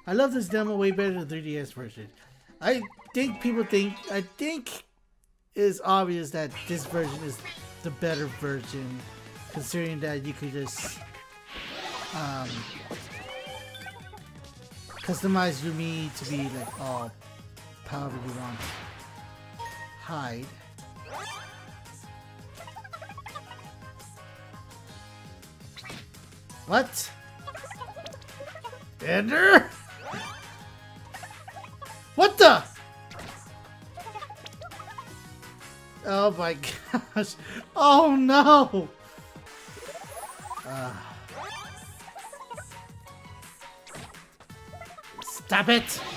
I love this demo way better than the 3DS version. I think it's obvious that this version is the better version, considering that you could just customize your Mii to be like all however you want. Hide. What? Ender? What the? Oh my gosh. Oh no. Stop it.